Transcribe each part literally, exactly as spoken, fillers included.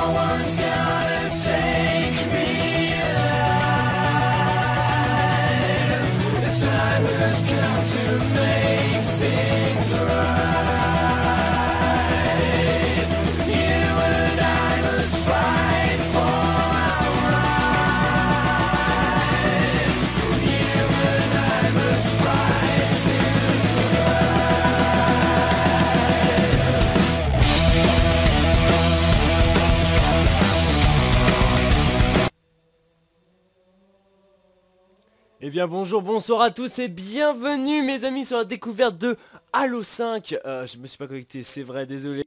one's gonna take me alive. The time has come to make things right. You and I must fight for our rights. You and I must fight to survive. Eh bien bonjour, bonsoir à tous et bienvenue mes amis sur la découverte de Halo cinq. euh, Je me suis pas connecté, c'est vrai, désolé.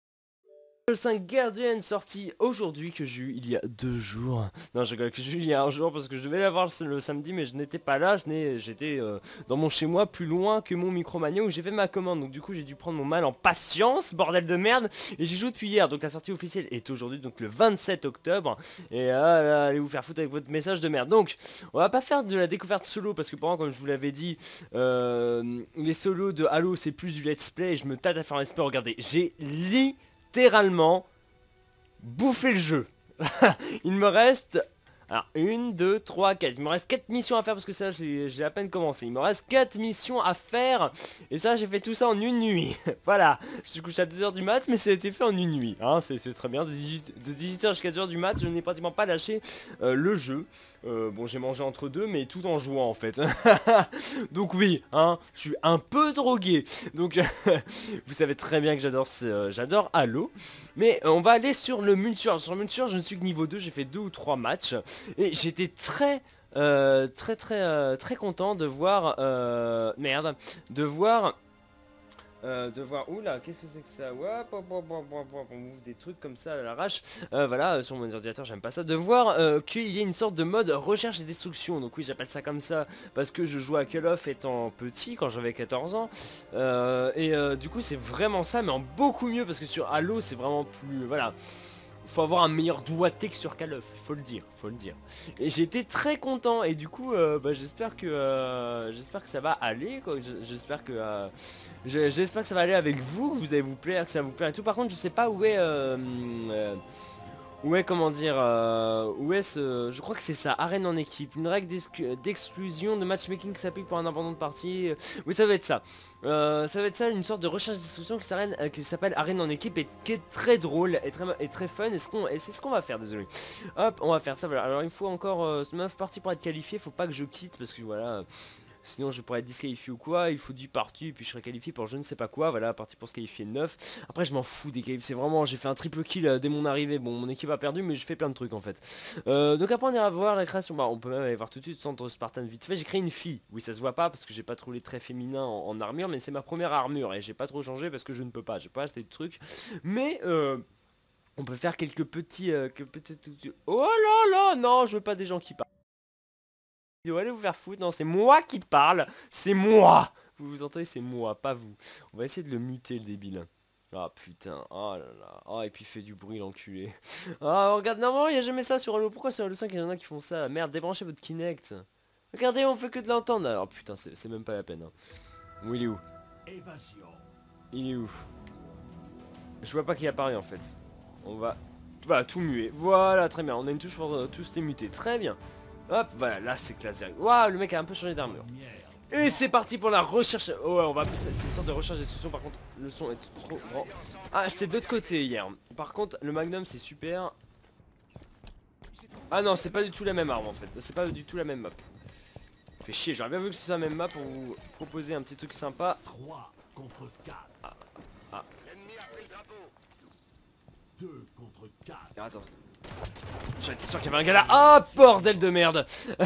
Halo cinq Guardian sorti aujourd'hui, que j'ai eu il y a deux jours. Non, je rigole, que j'ai eu il y a un jour parce que je devais l'avoir le samedi mais je n'étais pas là. J'étais euh, dans mon chez moi plus loin que mon Micromania où j'ai fait ma commande. Donc du coup j'ai dû prendre mon mal en patience, bordel de merde. Et j'ai joué depuis hier, donc la sortie officielle est aujourd'hui, donc le vingt-sept octobre. Et ah, là, allez vous faire foutre avec votre message de merde. Donc on va pas faire de la découverte solo parce que pendant, comme je vous l'avais dit, euh, les solos de Halo c'est plus du let's play. Et je me tâte à faire un let's play. Regardez, j'ai littéralement littéralement bouffer le jeu. Il me reste alors une, deux, trois, quatre. Il me reste quatre missions à faire parce que ça j'ai à peine commencé. Il me reste quatre missions à faire. Et ça j'ai fait tout ça en une nuit. Voilà. Je suis couché à deux heures du mat mais ça a été fait en une nuit. Hein, c'est très bien. De dix-huit heures jusqu'à deux heures du mat, je n'ai pratiquement pas lâché euh, le jeu. Euh, bon j'ai mangé entre deux mais tout en jouant en fait. Donc oui, hein, je suis un peu drogué. Donc vous savez très bien que j'adore euh, j'adore Halo. Mais euh, on va aller sur le multijoueur. Sur le multijoueur je ne suis que niveau deux, j'ai fait deux ou trois matchs. Et j'étais très euh, très très euh, très content de voir euh, merde de voir euh, de voir oula qu'est-ce que c'est que ça, ouais, on ouvre des trucs comme ça à l'arrache, euh, voilà sur mon ordinateur j'aime pas ça, de voir euh, qu'il y a une sorte de mode recherche et destruction. Donc oui j'appelle ça comme ça parce que je jouais à Call of étant petit quand j'avais quatorze ans, euh, et euh, du coup c'est vraiment ça mais en beaucoup mieux parce que sur Halo c'est vraiment plus, voilà, faut avoir un meilleur doigté que sur Call of, faut le dire, faut le dire. Et j'étais très content et du coup euh, bah, j'espère que euh, j'espère que ça va aller quoi. J'espère que euh, j'espère que ça va aller avec vous, que vous allez vous plaire, que ça va vous plaire et tout. Par contre je sais pas où est euh, euh, où est comment dire euh, où est ce, je crois que c'est ça, arène en équipe, une règle d'exclusion de matchmaking qui s'applique pour un abandon de partie. Oui ça va être ça. Euh, ça va être ça, une sorte de recherche d'instruction qui s'appelle euh, qui s'appelle Arène en équipe et qui est très drôle et très, et très fun. Et c'est ce qu'on va faire, désolé. Hop, on va faire ça, voilà. Alors il faut encore euh, neuf parties pour être qualifié, faut pas que je quitte parce que voilà... Euh, sinon je pourrais être disqualifié ou quoi, il faut dix parties et puis je serai qualifié pour je ne sais pas quoi, voilà, parti pour se qualifier neuf. Après je m'en fous des qualifs, c'est vraiment, j'ai fait un triple kill euh, dès mon arrivée, bon mon équipe a perdu mais je fais plein de trucs en fait. Euh, donc après on ira voir la création, bah on peut même aller voir tout de suite, centre Spartan vite fait, j'ai créé une fille, oui ça se voit pas parce que j'ai pas trop les traits féminins en, en armure, mais c'est ma première armure et j'ai pas trop changé parce que je ne peux pas, j'ai pas assez de trucs, mais euh... on peut faire quelques petits, euh, quelques petits... Oh là là, non je veux pas des gens qui parlent. Allez vous faire foutre, non c'est moi qui parle, c'est moi. Vous vous entendez, c'est moi, pas vous. On va essayer de le muter le débile. Ah putain, oh là là, oh et puis il fait du bruit l'enculé. Ah regarde, non il n'y a jamais ça sur Halo, pourquoi sur Halo cinq il y en a qui font ça? Merde, débranchez votre Kinect. Regardez, on fait que de l'entendre. Alors putain, c'est même pas la peine. Hein. Où il est où? Il est où? Je vois pas qui apparaît en fait. On va... Voilà, tout muer. Voilà, très bien, on a une touche pour euh, tous les muter, très bien. Hop, voilà, là c'est classe. Waouh, le mec a un peu changé d'armure. Et c'est parti pour la recherche. Oh ouais, on va... C'est une sorte de recherche d'instruction, par contre, le son est trop grand. Ah, j'étais de l'autre côté hier. Par contre, le Magnum, c'est super. Ah non, c'est pas du tout la même arme, en fait. C'est pas du tout la même map. Fait chier, j'aurais bien vu que ce soit la même map pour vous proposer un petit truc sympa. trois contre quatre. Ah. Ah. deux contre quatre. Ah, attends. J'étais sûr qu'il y avait un gars là. Ah, oh, bordel de merde.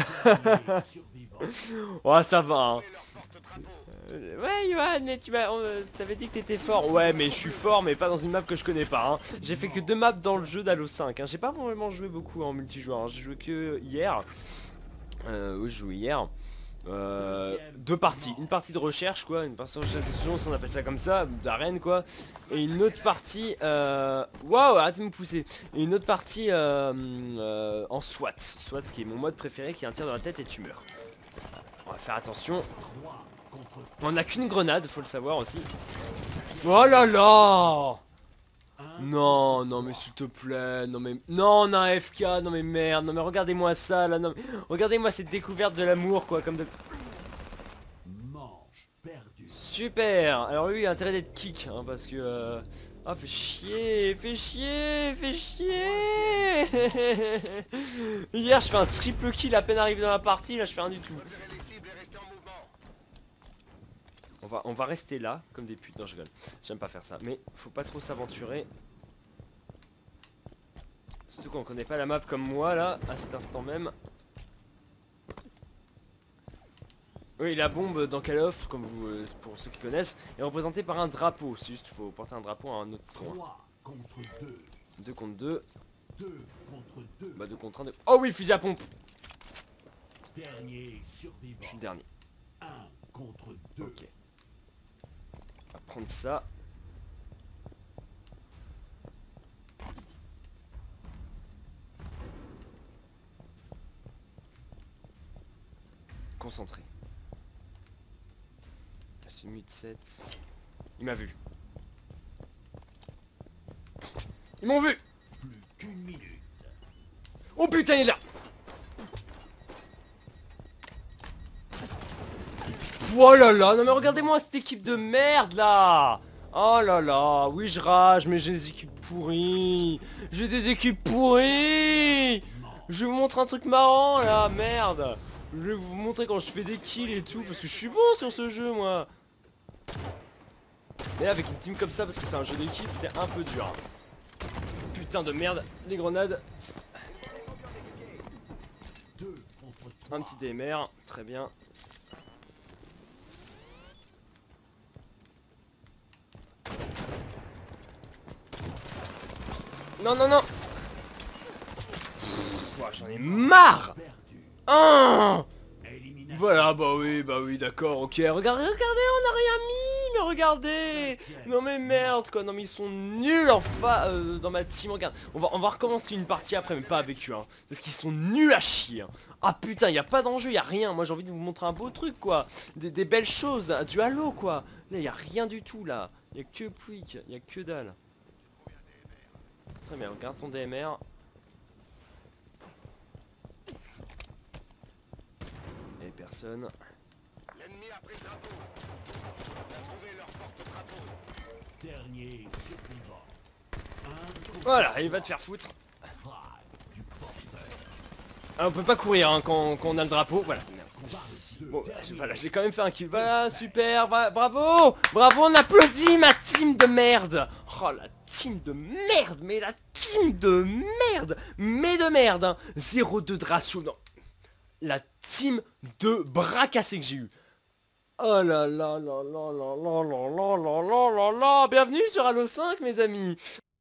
Oh, ça va. Hein. Euh, ouais, Johan, mais tu m'as, euh, t'avais dit que t'étais fort. Ouais, mais je suis fort, mais pas dans une map que je connais pas. Hein. J'ai fait que deux maps dans le jeu d'Halo cinq. Hein. J'ai pas vraiment joué beaucoup en multijoueur. Hein. J'ai joué que hier. Euh, oui, je jouais hier. Euh, deux parties, une partie de recherche quoi, une partie de recherche on appelle ça comme ça, d'arène quoi, et une autre partie, euh... waouh, arrêtez de me pousser, et une autre partie euh, euh, en SWAT, SWAT qui est mon mode préféré, qui est un tir dans la tête et tu meurs. On va faire attention, on n'a qu'une grenade, faut le savoir aussi. Oh là là. Non, non mais s'il te plaît, non mais... Non, on a un F K, non mais merde, non mais regardez-moi ça là, non mais... Regardez-moi cette découverte de l'amour quoi, comme de... Manche perdue. Super. Alors lui il a intérêt d'être kick, hein, parce que... Euh... Ah fait chier, fait chier, fait chier. Hier je fais un triple kill à peine arrivé dans la partie, là je fais rien du tout. On va, on va rester là, comme des putes. Non, je rigole. J'aime pas faire ça. Mais faut pas trop s'aventurer. Surtout quand on connaît pas la map comme moi, là, à cet instant même. Oui, la bombe dans Call of, comme vous, euh, pour ceux qui connaissent, est représentée par un drapeau. C'est juste, faut porter un drapeau à un autre point. trois contre deux. deux contre deux. deux contre deux. Bah deux contre un. Deux. Oh oui, le fusil à pompe. Dernier Je survivant. suis le dernier. un contre deux. Ok. On va prendre ça. Concentré. C'est mute sept. Il m'a vu. Ils m'ont vu. Plus qu'une minute. Oh putain, il est là. Oh là là, non mais regardez-moi cette équipe de merde là. Oh là là, oui je rage, mais j'ai des équipes pourries. J'ai des équipes pourries. Je vais vous montrer un truc marrant là, merde. Je vais vous montrer quand je fais des kills et tout, parce que je suis bon sur ce jeu moi. Mais là avec une team comme ça, parce que c'est un jeu d'équipe, c'est un peu dur. Putain de merde, les grenades. deux contre trois. Un petit D M R, très bien. Non, non, non. Ouah, j'en ai marre. Perdu. Ah, Élimination. voilà, bah oui, bah oui, d'accord, ok. Regardez, regardez, on n'a rien mis, mais regardez. Non mais merde, quoi. Non mais ils sont nuls en fa euh, dans ma team. Regarde, on va, on va recommencer une partie après, mais pas avec eux, hein, parce qu'ils sont nuls à chier. Hein. Ah putain, y a pas d'enjeu, y a rien. Moi j'ai envie de vous montrer un beau truc, quoi. Des, des belles choses, du halo, quoi. Là y a rien du tout là. Y a que Pouic, y a que dalle. Très bien, regarde ton D M R. Et personne. L'ennemi a pris le drapeau. On a trouvé leur porte-drapeau. Dernier survivant. un contre Voilà, il va te faire foutre. frappe du porteur. Ah, on peut pas courir hein, quand, quand on a le drapeau, voilà. vingt-deux. Bon, bah, je- voilà, j'ai quand même fait un kill. Voilà, super, bra- bravo. Bravo, on applaudit ma team de merde. Oh, la team de merde, mais la team de merde. Mais de merde, hein. zéro deux de ratio, non. La team de bras cassés que j'ai eu. Oh là là là là là là là là là là là là. Bienvenue sur Halo cinq, mes amis.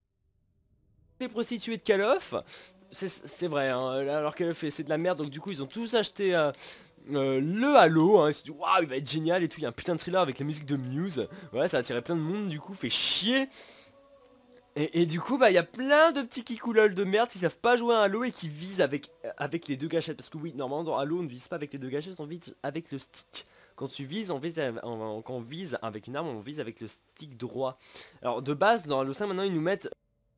Les prostituées de Call of. C'est c'est vrai, hein, alors Call of c'est de la merde, donc du coup ils ont tous acheté euh, euh, le Halo, hein, ils se sont dit waouh il va être génial et tout, il y a un putain de thriller avec la musique de Muse, ouais ça a attiré plein de monde du coup, fait chier. Et, et du coup bah il y a plein de petits kikoulol de merde qui savent pas jouer à Halo et qui visent avec, avec les deux gâchettes, parce que oui normalement dans Halo on ne vise pas avec les deux gâchettes, on vise avec le stick. Quand tu vises, on vise, on, on- quand on vise avec une arme, on vise avec le stick droit. Alors de base dans Halo cinq maintenant ils nous mettent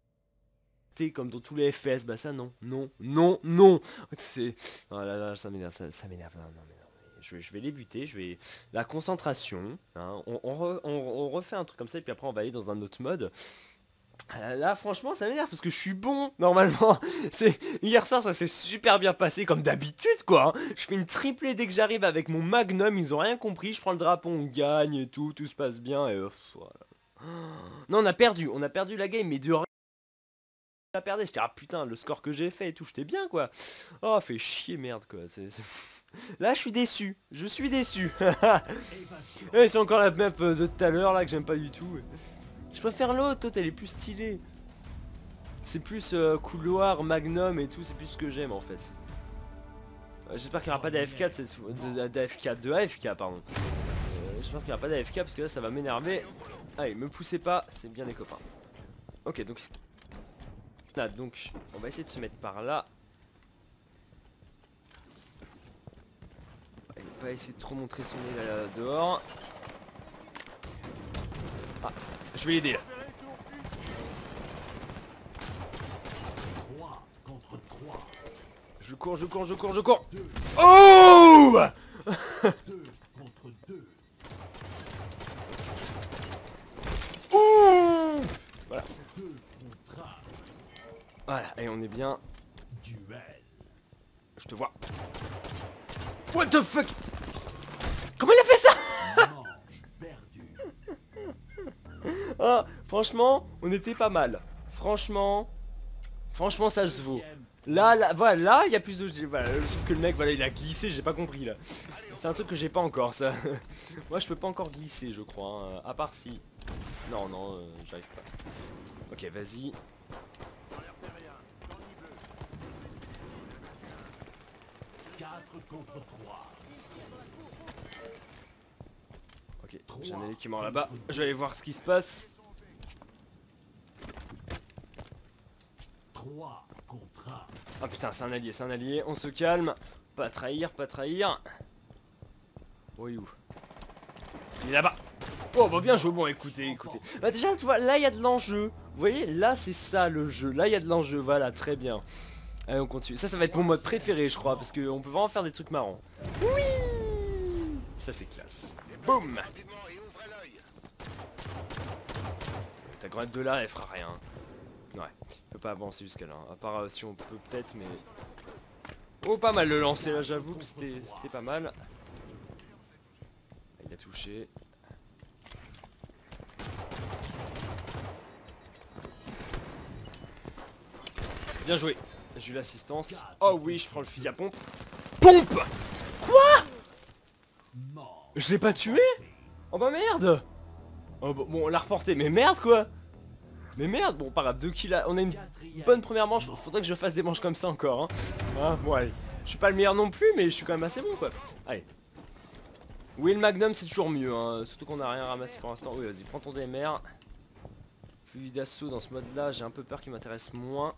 comme dans tous les F P S, bah ça non, non, non, non. C'est, oh là là, ça m'énerve, ça, ça m'énerve. Non, non, mais non, mais je vais, je vais les buter, je vais, la concentration. Hein, on, on, re- on, on refait un truc comme ça et puis après on va aller dans un autre mode. Là, là, franchement ça m'énerve parce que je suis bon normalement. C'est hier soir ça s'est super bien passé comme d'habitude quoi. Hein. Je fais une triplée dès que j'arrive avec mon Magnum, ils ont rien compris. Je prends le drapeau, on gagne et tout, tout se passe bien et euh, pff, voilà. Non on a perdu, on a perdu la game mais de la perdais, j'étais ah putain le score que j'ai fait et tout, j'étais bien quoi. Oh fait chier merde quoi. C'est, c'est... Là je suis déçu, je suis déçu. Évasion. Et c'est encore la map euh, de tout à l'heure là que j'aime pas du tout. Je préfère l'autre, l'autre elle est plus stylée. C'est plus euh, couloir, magnum et tout, c'est plus ce que j'aime en fait. Euh, J'espère qu'il n'y aura pas d'A F K, de, d'A F K, de A F K pardon. Euh, J'espère qu'il n'y aura pas d'A F K parce que là ça va m'énerver. Allez me poussez pas, c'est bien les copains. Ok donc là, donc on va essayer de se mettre par là. Allez, pas essayer de trop montrer son nez là, là dehors. Ah, je vais l'aider là. Je cours, je cours, je cours, je cours. Oh! deux contre deux. Ouh! Voilà. deux contre un. Voilà, et on est bien. Duel. Je te vois. What the fuck? Comment il a fait ça? Manche perdue. Ah, franchement, on était pas mal. Franchement, franchement, ça se vaut. Là, là, voilà, là, il y a plus de... Voilà, sauf que le mec, voilà, il a glissé, j'ai pas compris, là. C'est un truc que j'ai pas encore, ça. Moi, je peux pas encore glisser, je crois. Hein. À part si... Non, non, euh, j'arrive pas. Ok, vas-y. quatre contre trois. Ok, j'ai un allié qui est mort là-bas. Je vais aller voir ce qui se passe. trois contre un. Ah putain, c'est un allié, c'est un allié. On se calme. Pas trahir, pas trahir. Oh, il est où? Il est là-bas. Oh, bah bien joué. Bon, écoutez, écoutez. Bah déjà, tu vois, là, il y a de l'enjeu. Vous voyez, là, c'est ça, le jeu. Là, il y a de l'enjeu. Voilà, très bien. Allez, on continue. Ça, ça va être mon mode préféré, je crois. Parce qu'on peut vraiment faire des trucs marrants. Oui. Ça, c'est classe. Boum. Ta grenade de là, elle fera rien. Ouais, on peut pas avancer jusqu'à là. À part euh, si on peut peut-être, mais... Oh, pas mal le lancer là, j'avoue que c'était pas mal. Il a touché. Bien joué. J'ai eu l'assistance. Oh oui, je prends le fusil à pompe. Pompe. Quoi? Manche. Je l'ai pas tué? Oh bah merde. Oh bah, bon, on l'a reporté, mais merde quoi. Mais merde, bon, pas grave, deux kills, on a une bonne première manche. Faudrait que je fasse des manches comme ça encore, hein. Ah, bon, allez. Je suis pas le meilleur non plus, mais je suis quand même assez bon, quoi. Allez. Oui, le Magnum, c'est toujours mieux, hein. Surtout qu'on a rien ramassé pour l'instant. Oui, vas-y, prends ton D M R. Fusil d'assaut dans ce mode-là, j'ai un peu peur qu'il m'intéresse moins.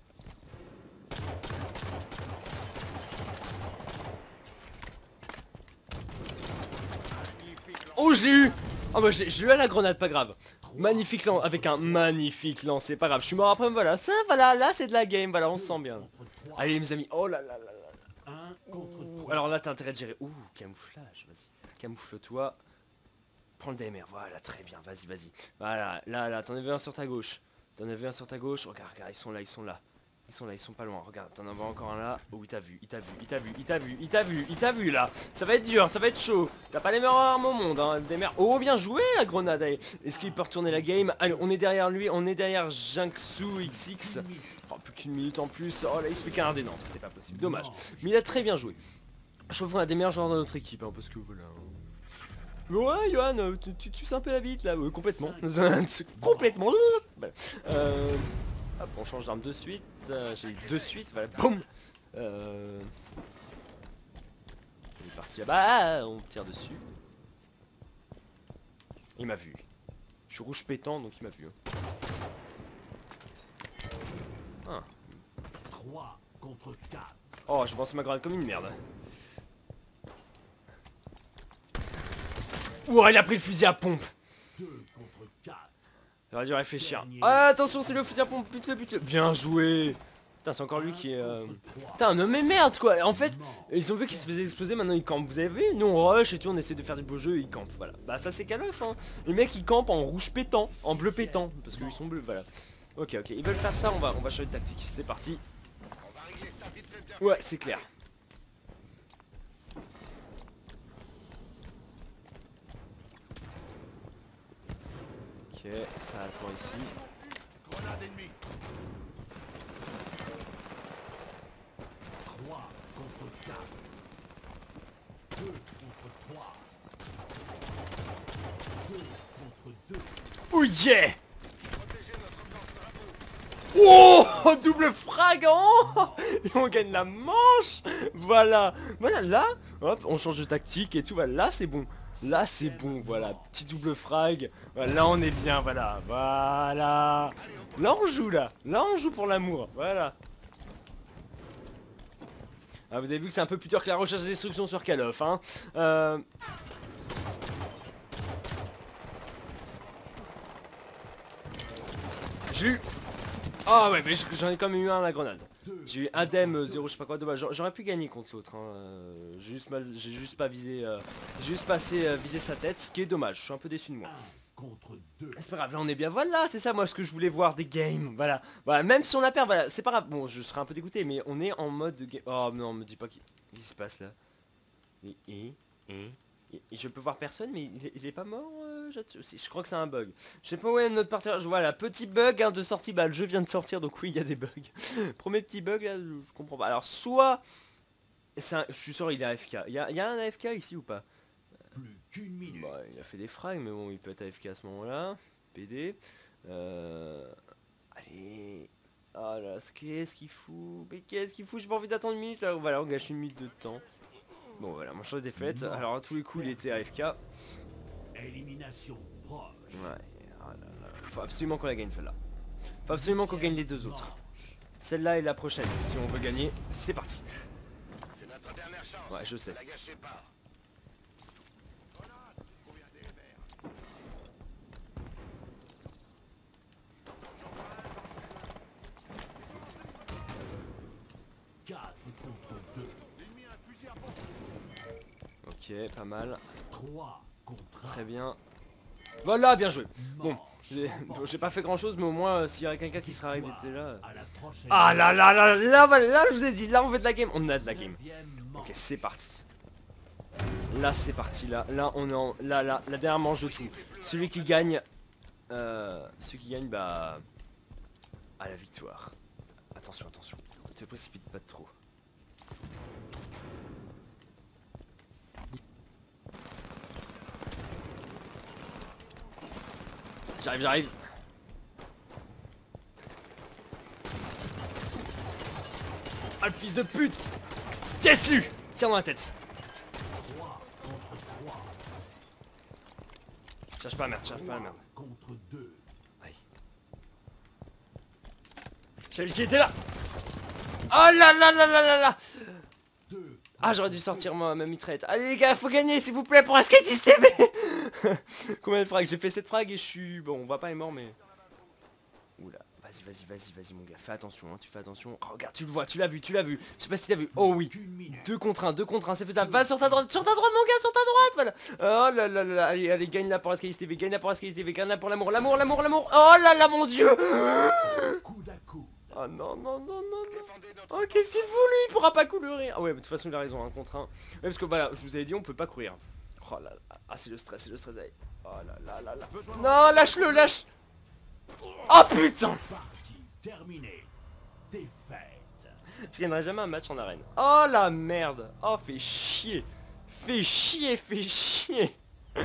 Oh, je l'ai eu. Oh, bah, j'ai eu à la grenade, pas grave. Magnifique lance, avec un magnifique lance, c'est pas grave, je suis mort après, voilà, ça, voilà, là c'est de la game, voilà, on se sent bien. Allez mes amis, oh là là là là. un contre Ouh, alors là t'as intérêt de gérer, ouh, camouflage, vas-y, camoufle-toi. Prends le D M R, voilà, très bien, vas-y, vas-y. Voilà, là, là, t'en avais un sur ta gauche, t'en avais un sur ta gauche, regarde, regarde, ils sont là, ils sont là. Ils sont là, ils sont pas loin, regarde, t'en avais encore un là. Oh, il t'a vu, il t'a vu, il t'a vu, il t'a vu, il t'a vu, il t'a vu là. Ça va être dur, ça va être chaud. T'as pas les meilleures armes au monde, hein, des mer... Oh, bien joué la grenade. Est-ce qu'il peut retourner la game? Allez, on est derrière lui, on est derrière Jinxu X X. Oh, plus qu'une minute en plus. Oh là, il se fait canarder, non, c'était pas possible, dommage. Mais il a très bien joué. Je trouve qu'on a des meilleurs joueurs dans notre équipe, hein, parce que voilà. Ouais, Johan, tu, tu tues un peu la bite là, euh, complètement. Complètement. Euh... Hop, on change d'arme de suite. Euh, J'ai eu de suite, voilà, boum. Euh... Il est parti là-bas, on tire dessus. Il m'a vu. Je suis rouge pétant, donc il m'a vu. Ah. trois contre quatre. Oh, je pense ma grenade comme une merde. Ouah, il a pris le fusil à pompe. deux contre quatre. J'aurais dû réfléchir. Ah, attention, c'est le fusil à pompe, bute-le, bute-le. Bien joué. Putain, c'est encore lui qui est... Euh... Putain, non mais merde quoi. En fait, ils ont vu qu'ils se faisaient exploser, maintenant ils campent. Vous avez vu? Nous on rush et tout, on essaie de faire du beau jeu et ils campent. Voilà. Bah ça c'est Call of, hein. Les mecs ils campent en rouge pétant, en bleu pétant. Parce qu'ils sont bleus, voilà. Ok, ok. Ils veulent faire ça, on va, on va changer de tactique. C'est parti. Ouais, c'est clair. Ok, ça attend ici. Grenade ennemie. trois contre quatre. deux contre trois. deux contre deux. Oh yeah. Oh, double frag, oh. Et on gagne la manche. Voilà, voilà, là, hop, on change de tactique et tout, voilà, là c'est bon. Là c'est bon, voilà, petit double frag. Voilà, là on est bien, voilà, voilà. Là on joue, là, là on joue pour l'amour, voilà. Ah, vous avez vu que c'est un peu plus dur que la recherche des destruction sur Call of, hein. Euh... J'ai eu. Ah ouais, mais j'en ai quand même eu un à la grenade. J'ai eu indemne zéro je sais pas quoi, dommage. J'aurais pu gagner contre l'autre. Hein. Euh, j'ai juste mal, j'ai juste pas visé, euh, j'ai juste passé euh, viser sa tête, ce qui est dommage. Je suis un peu déçu de moi. Contre deux. C'est pas grave, là on est bien. Voilà, c'est ça moi ce que je voulais voir des games. Voilà, voilà. Même si on a perdu, voilà, c'est pas grave. Bon, je serais un peu dégoûté, mais on est en mode game. Oh non, me dis pas qu'il qu'est-ce qui se passe là. Et, et, et, et je peux voir personne, mais il est, il est pas mort. Euh, je, je crois que c'est un bug. Je sais pas où est notre partenaire. Je vois là, petit bug hein, de sortie. Bah le jeu vient de sortir, donc oui, il y a des bugs. Premier petit bug là, je, je comprends pas. Alors soit, un, je suis sûr il est A F K. Il y a, il y a un A F K ici ou pas? Plus qu'une minute. Bah, il a fait des frags, mais bon, il peut être A F K à ce moment-là. P D. Euh... Allez. Oh là, qu'est-ce qu'il fout? Mais qu'est-ce qu'il fout? J'ai pas envie d'attendre une minute. Là. Voilà, on gâche une minute de temps. Bon, voilà, mon choix de défaite. Alors, à tous les coups, il était A F K. Élimination proche. Ouais. Oh là là. Faut absolument qu'on la gagne celle-là. Faut absolument qu'on gagne les deux autres. Celle-là et la prochaine. Si on veut gagner, c'est parti. C'est notre dernière chance. Ouais, je sais. Ne la gâchez pas. quatre contre deux. Ok, pas mal. trois contre un. Très bien. Voilà, bien joué. Bon, j'ai bon, j'ai pas fait grand chose, mais au moins, euh, s'il y avait quelqu'un qui serait arrivé était là. À la prochaine. Ah là là là là, là, là, je vous ai dit, là on fait de la game. On a de la game. Neuvième manche. Ok, c'est parti. Là, c'est parti. Là, là, on est en. Là, là, la dernière manche de tout. Celui qui gagne. Euh, celui qui gagne, bah. À la victoire. Attention, attention. Ne te précipite pas de trop. J'arrive, j'arrive. Ah le fils de pute. Qu'est-ce que tire dans la tête. trois contre trois. Cherche pas la merde, cherche pas la merde. Contre deux. Allez. J'ai vu qu'il était là. Oh là là là là là là. deux. Ah j'aurais dû sortir ma, ma mitraillette. Allez les gars, faut gagner s'il vous plaît pour un skate I C B. Combien de frags? J'ai fait sept frags et je suis... Bon, on va pas est mort mais... Oula, vas-y, vas-y, vas-y, vas-y mon gars, fais attention, hein, tu fais attention. Oh, regarde, tu le vois, tu l'as vu, tu l'as vu. Je sais pas si tu l'as vu. Oh oui. Qu'une minute. deux contre un, deux contre un, c'est faisable. Va sur ta droite, sur ta droite mon gars, sur ta droite, voilà. Oh là là là, allez, allez, gagne là pour S K S T V, gagne là pour S K S T V, gagne là pour l'amour, l'amour, l'amour, l'amour. Oh là là mon dieu. Coup d'à coup. Oh non, non, non, non, non. Défendez notre Oh qu'est-ce qu'il fout lui, il pourra pas courir. Ah ouais, de toute façon il a raison, un contre un. Ouais, parce que voilà, je vous avais dit on peut pas courir. Oh là là, ah c'est le stress, c'est le stress. Allez. Oh là là là là. Non, lâche-le, lâche. Oh putain. Partie terminée. Défaite. Je gagnerai jamais un match en arène. Oh la merde. Oh fais chier. Fais chier, fais chier.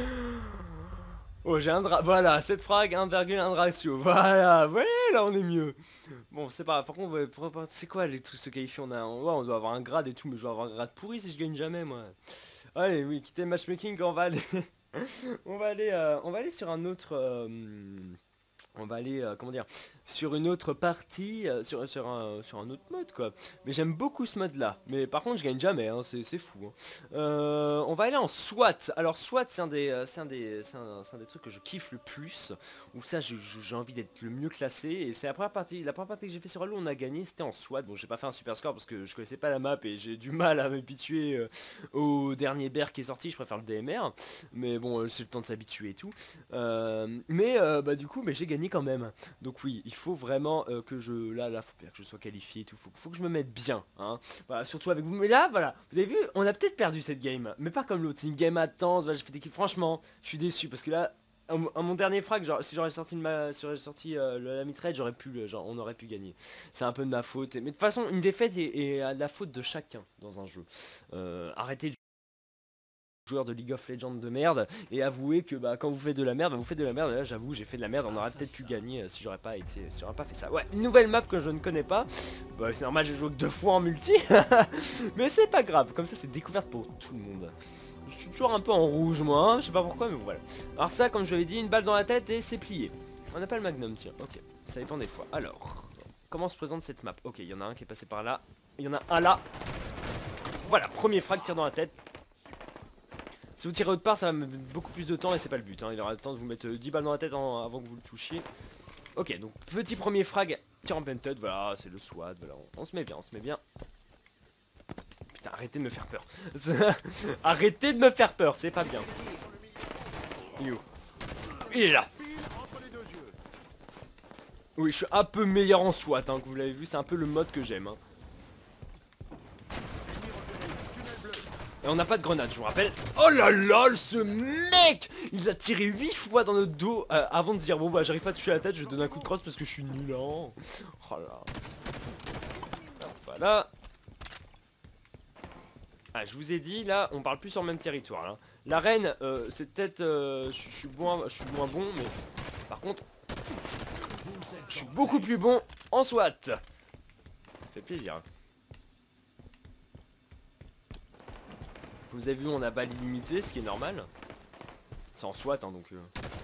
Oh j'ai un drap. Voilà, sept frags, un virgule un de ratio. Voilà, ouais, là on est mieux. Bon c'est pas grave, par contre, c'est quoi les trucs se qualifier? On a, ouais, on doit avoir un grade et tout, mais je dois avoir un grade pourri si je gagne jamais moi. Allez, oui, quittez le matchmaking, on va aller... on va aller, euh, on va aller sur un autre... Euh... On va aller, euh, comment dire, sur une autre partie, euh, sur, sur, un, sur un autre mode quoi. Mais j'aime beaucoup ce mode là. Mais par contre je gagne jamais, hein, c'est fou. Hein. Euh, on va aller en SWAT. Alors SWAT c'est un, des, c'est un, des, c'est un, c'est un des trucs que je kiffe le plus. Où ça j'ai envie d'être le mieux classé. Et c'est la première partie, la première partie que j'ai fait sur Halo, on a gagné, c'était en SWAT. Bon j'ai pas fait un super score parce que je connaissais pas la map et j'ai du mal à m'habituer euh, au dernier B R qui est sorti. Je préfère le D M R. Mais bon euh, c'est le temps de s'habituer et tout. Euh, mais euh, bah du coup mais j'ai gagné quand même. Donc oui, il faut vraiment euh, que je... Là, là, faut bien que je sois qualifié et tout. Faut, faut que je me mette bien. Hein. Voilà, surtout avec vous. Mais là, voilà. Vous avez vu, on a peut-être perdu cette game. Mais pas comme l'autre. C'est une game à temps. Voilà, j'ai fait des kills. Franchement, je suis déçu. Parce que là, à mon dernier frag, genre, si j'aurais sorti, ma, si j'aurais sorti euh, la mitraille, j'aurais pu... Genre, on aurait pu gagner. C'est un peu de ma faute. Mais de toute façon, une défaite est, est à la faute de chacun dans un jeu. Euh, arrêtez de joueur de League of Legends de merde et avouer que bah quand vous faites de la merde bah, vous faites de la merde. Là j'avoue j'ai fait de la merde, on aurait peut-être pu gagner euh, si j'aurais pas été si j'aurais pas fait ça. Ouais, une nouvelle map que je ne connais pas. Bah c'est normal, j'ai joué que deux fois en multi. Mais c'est pas grave, comme ça c'est découverte pour tout le monde. Je suis toujours un peu en rouge moi, hein. Je sais pas pourquoi mais bon, voilà. Alors ça comme je l'avais dit, une balle dans la tête et c'est plié. On n'a pas le magnum, tiens, ok, ça dépend des fois. Alors, comment se présente cette map? Ok, il y en a un qui est passé par là, il y en a un là. Voilà, premier frag, tir dans la tête. Si vous tirez autre part, ça va mettre beaucoup plus de temps et c'est pas le but. Hein. Il aura le temps de vous mettre dix balles dans la tête en, avant que vous le touchiez. Ok, donc petit premier frag. tir en pleine tête, voilà, c'est le SWAT, voilà, on, on se met bien, on se met bien. Putain, arrêtez de me faire peur. Arrêtez de me faire peur, c'est pas bien. Il est où? Il est là. Oui, je suis un peu meilleur en SWAT, hein, que vous l'avez vu, c'est un peu le mode que j'aime. Hein. Et on n'a pas de grenade, je vous rappelle. Oh là là, ce mec! Il a tiré huit fois dans notre dos euh, avant de dire bon bah j'arrive pas à toucher la tête, je donne un coup de crosse parce que je suis nul. Hein. Oh là. Voilà. Ah, je vous ai dit, là, on parle plus sur le même territoire. Là. L'arène, euh, c'est peut-être... Euh, je suis moins, je suis moins bon, mais... Par contre, je suis beaucoup plus bon en SWAT. Ça fait plaisir. Hein. Vous avez vu, on a balle illimitée, ce qui est normal. C'est en SWAT, hein, donc... Euh...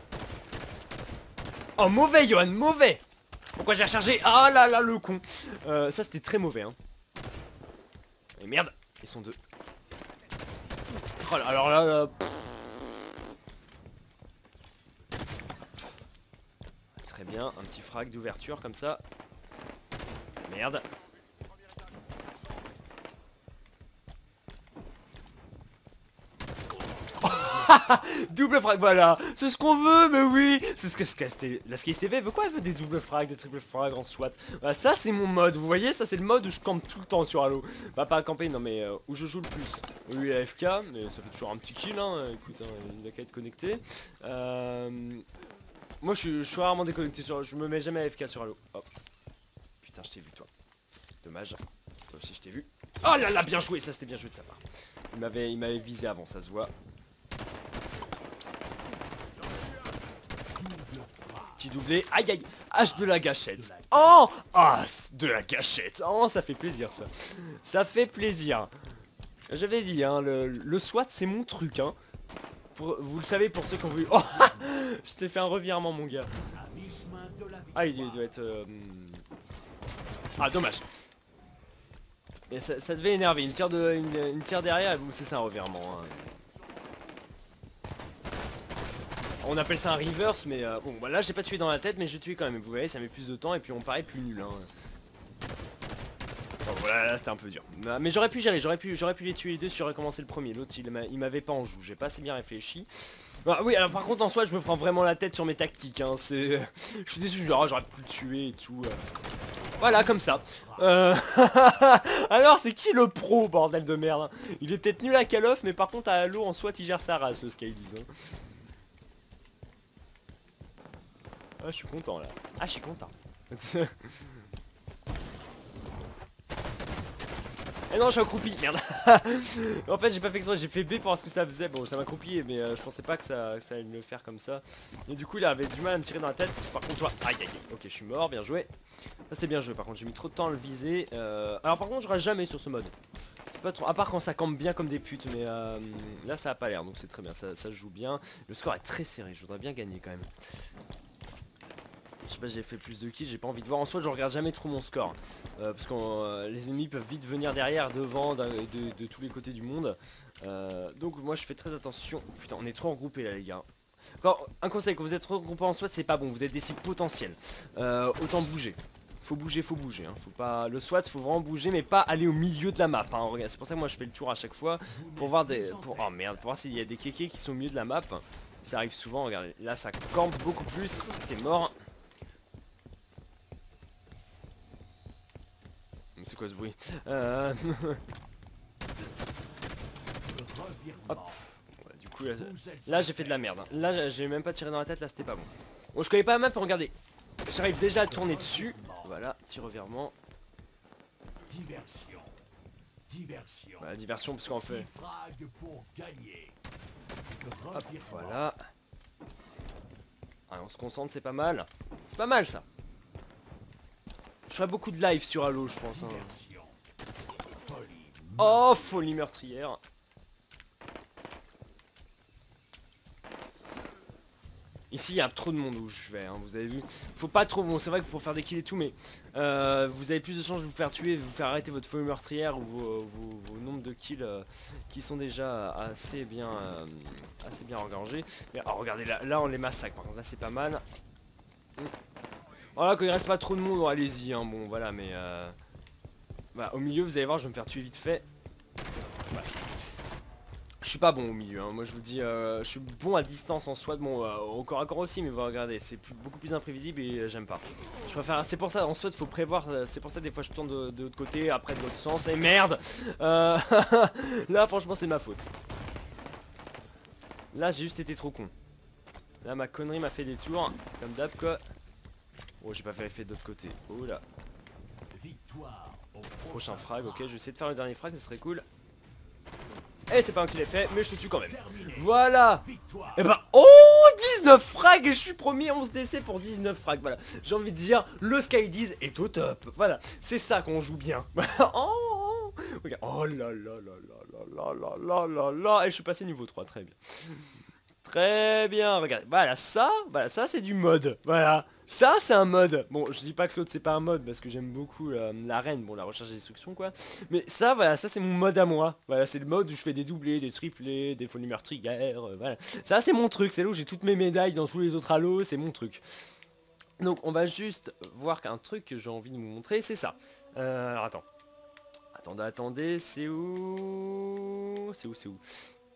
Oh, mauvais, Johan, mauvais! Pourquoi j'ai rechargé? Ah là là, le con. euh, Ça, c'était très mauvais, hein. Et merde, ils sont deux. Oh là, alors là... là très bien, un petit frag d'ouverture, comme ça. Merde. Double frag, voilà, c'est ce qu'on veut, mais oui. C'est ce que la Skate T V veut quoi? Elle veut des double frags, des triple frags en SWAT. Voilà, ça c'est mon mode, vous voyez, ça c'est le mode où je campe tout le temps sur Halo. Bah pas à camper, non mais euh, où je joue le plus. Oui, A F K, mais ça fait toujours un petit kill, hein. Écoute, hein, il a qu'à être connecté. Euh... Moi je suis, je suis rarement déconnecté sur... Je me mets jamais A F K sur Halo. Hop. Putain, je t'ai vu toi. Dommage. Toi aussi je t'ai vu. Oh là là, bien joué, ça c'était bien joué de sa part. Il m'avait il m'avait visé avant, ça se voit. Petit doublé, aïe aïe, H de la gâchette. Oh, as de la gâchette. Oh, ça fait plaisir ça. Ça fait plaisir. J'avais dit, hein, le, le SWAT c'est mon truc, hein. Pour, vous le savez pour ceux qui ont vu. Oh, je t'ai fait un revirement mon gars. Ah, il doit être... Euh... Ah, dommage. Et ça, ça devait énerver, une tire, de, une, une tire derrière, c'est ça un revirement. Hein. On appelle ça un reverse, mais euh, bon, bah là j'ai pas tué dans la tête, mais j'ai tué quand même. Vous voyez, ça met plus de temps et puis on paraît plus nul. Hein. Bon, voilà, là c'était un peu dur. Mais j'aurais pu gérer, j'aurais pu, j'aurais pu les tuer les deux si j'aurais commencé le premier. L'autre il m'avait pas en joue, j'ai pas assez bien réfléchi. Ah, oui, alors par contre en soi je me prends vraiment la tête sur mes tactiques. Hein. C'est, je suis déçu, genre j'aurais pu le tuer et tout. Euh... Voilà, comme ça. Euh... Alors c'est qui le pro, bordel de merde hein. Il est peut-être nul à Call of, mais par contre à Halo en soi il gère sa race, ce Skydiz. Hein. Ah, je suis content là. Ah, je suis content. Eh non, je suis accroupi, merde. En fait, j'ai pas fait exprès, j'ai fait B pour voir ce que ça faisait. Bon, ça m'a accroupi, mais euh, je pensais pas que ça, que ça allait me le faire comme ça. Et du coup, il avait du mal à me tirer dans la tête. Par contre, toi, aïe aïe aïe. Ok, je suis mort, bien joué. Ça, c'était bien joué. Par contre, j'ai mis trop de temps à le viser. Euh... Alors, par contre, je reste jamais sur ce mode. C'est pas trop. À part quand ça campe bien comme des putes, mais euh, là, ça a pas l'air, donc c'est très bien. Ça, ça se joue bien. Le score est très serré. Je voudrais bien gagner quand même. Je sais pas, j'ai fait plus de kills, j'ai pas envie de voir. En soi, je regarde jamais trop mon score. Euh, parce que euh, les ennemis peuvent vite venir derrière, devant, de, de, de tous les côtés du monde. Euh, donc moi, je fais très attention. Putain, on est trop regroupés là, les gars. Encore un conseil, quand vous êtes trop regroupés en SWAT, c'est pas bon. Vous êtes des cibles potentielles. Euh, autant bouger. Faut bouger, faut bouger. Hein. Faut pas... Le SWAT, faut vraiment bouger, mais pas aller au milieu de la map. Hein. C'est pour ça que moi, je fais le tour à chaque fois. Pour voir des... Pour... Oh merde, pour voir s'il y a des kékés qui sont au milieu de la map. Ça arrive souvent, regardez. Là, ça campe beaucoup plus. T'es mort. C'est quoi ce bruit? euh... Hop. Ouais, du coup là, là j'ai fait de la merde. Hein. Là j'ai même pas tiré dans la tête, là c'était pas bon. Bon, je connais pas la map, regardez. J'arrive déjà à tourner dessus. Voilà, petit revirement. Diversion. Diversion. Voilà, diversion parce qu'en fait. Pour gagner. Hop, voilà. Allez, on se concentre, c'est pas mal. C'est pas mal ça. Je ferai beaucoup de live sur Halo, je pense. Hein. Oh, folie meurtrière. Ici, il y a trop de monde où je vais, hein, vous avez vu. Faut pas trop, bon c'est vrai que pour faire des kills et tout, mais euh, vous avez plus de chances de vous faire tuer, de vous faire arrêter votre folie meurtrière ou vos, vos, vos nombres de kills euh, qui sont déjà assez bien, euh, assez bien engagés. Mais alors, regardez, là, là on les massacre, par contre là c'est pas mal. Voilà, quand il reste pas trop de monde, bon, allez-y, hein, bon, voilà, mais... Euh... Bah, au milieu, vous allez voir, je vais me faire tuer vite fait. Voilà. Je suis pas bon au milieu, hein. Moi je vous dis, euh, je suis bon à distance en soi, bon, euh, au corps à corps aussi, mais vous regardez, c'est beaucoup plus imprévisible et euh, j'aime pas. Je préfère, c'est pour ça, en soi, il faut prévoir, euh, c'est pour ça des fois je tourne de, de l'autre côté, après de l'autre sens, et merde euh, Là, franchement, c'est ma faute. Là, j'ai juste été trop con. Là, ma connerie m'a fait des tours, comme d'hab, quoi. Oh, j'ai pas fait effet de l'autre côté. Oh là. Victoire au Prochain frag, ok, je vais essayer de faire le dernier frag, ce serait cool. Et c'est pas un qui l'ai fait, mais je te tue quand même. terminé. Voilà. Victoire. Et bah, oh, dix-neuf frags, et je suis premier onze D C pour dix-neuf frags, voilà. J'ai envie de dire, le Skydiz est au top. Voilà, c'est ça qu'on joue bien. Oh, oh, regarde. Oh là là là là là là là là là. Et je suis passé niveau trois, très bien. Très bien, regardez. Voilà, ça, voilà, ça c'est du mode. Voilà. Ça c'est un mode. Bon, je dis pas que l'autre c'est pas un mode parce que j'aime beaucoup euh, l'arène, bon la recherche et destruction quoi. Mais ça voilà, ça c'est mon mode à moi. Voilà, c'est le mode où je fais des doublés, des triplés, des folies meurtrières, euh, voilà. Ça c'est mon truc, c'est là où j'ai toutes mes médailles dans tous les autres halos, c'est mon truc. Donc on va juste voir qu'un truc que j'ai envie de vous montrer, c'est ça. Euh, alors attends. Attendez, attendez, c'est où C'est où, c'est où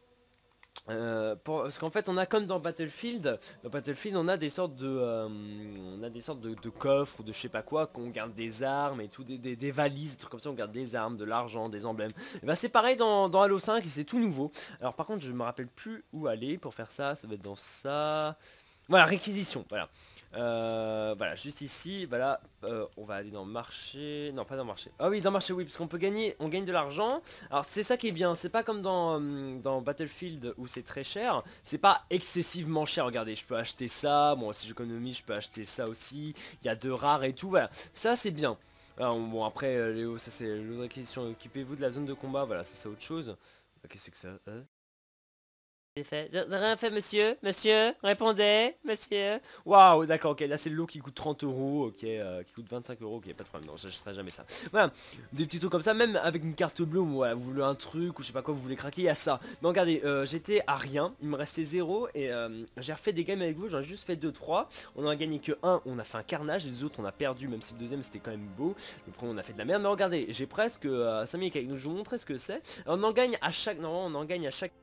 Euh, pour, parce qu'en fait on a comme dans Battlefield, dans Battlefield on a des sortes de euh, on a des sortes de, de coffres ou de je sais pas quoi, qu'on garde des armes et tout, des, des, des valises, des trucs comme ça, on garde des armes, de l'argent, des emblèmes. Et bah c'est pareil dans, dans Halo cinq et c'est tout nouveau. Alors par contre je me rappelle plus où aller pour faire ça, ça va être dans ça. Voilà, réquisition, voilà. Euh, voilà, juste ici, voilà, euh, on va aller dans le marché, non pas dans le marché, ah oui dans le marché oui, parce qu'on peut gagner, on gagne de l'argent, alors c'est ça qui est bien, c'est pas comme dans, euh, dans Battlefield où c'est très cher, c'est pas excessivement cher, regardez, je peux acheter ça, bon si j'économise je peux acheter ça aussi, il y a deux rares et tout, voilà, ça c'est bien. Alors, bon après, euh, Léo, ça c'est l'autre acquisition, occupez-vous de la zone de combat, voilà, ça c'est autre chose. Qu'est-ce que c'est que ça hein J'ai fait. J'ai rien fait, monsieur. Monsieur, répondez, monsieur. Waouh, d'accord, ok. Là, c'est le lot qui coûte trente euros, ok. Euh, qui coûte vingt-cinq euros, ok. Pas de problème, non, j'achèterai jamais ça. Voilà, des petits trucs comme ça. Même avec une carte bleue, voilà, vous voulez un truc ou je sais pas quoi, vous voulez craquer, il y a ça. Mais regardez, euh, j'étais à rien. Il me restait zéro et euh, j'ai refait des games avec vous. J'en ai juste fait deux trois. On en a gagné que un. On a fait un carnage. Les autres, on a perdu, même si le deuxième c'était quand même beau. Le premier, on a fait de la merde. Mais regardez, j'ai presque euh, cinq minutes avec nous. Je vais vous montrer ce que c'est. On en gagne à chaque. Non, on en gagne à chaque.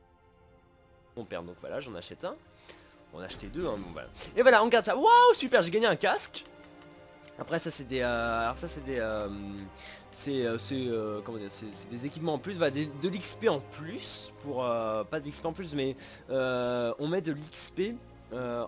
On perd donc voilà j'en achète un. On a acheté deux hein, bon voilà. Et voilà on garde ça. Waouh super j'ai gagné un casque. Après ça c'est des euh, alors ça c'est des euh, c'est euh, c'est euh, comment dire c'est des équipements en plus voilà, des, de l'X P en plus pour euh, pas de l'X P en plus mais euh, on met de l'X P euh,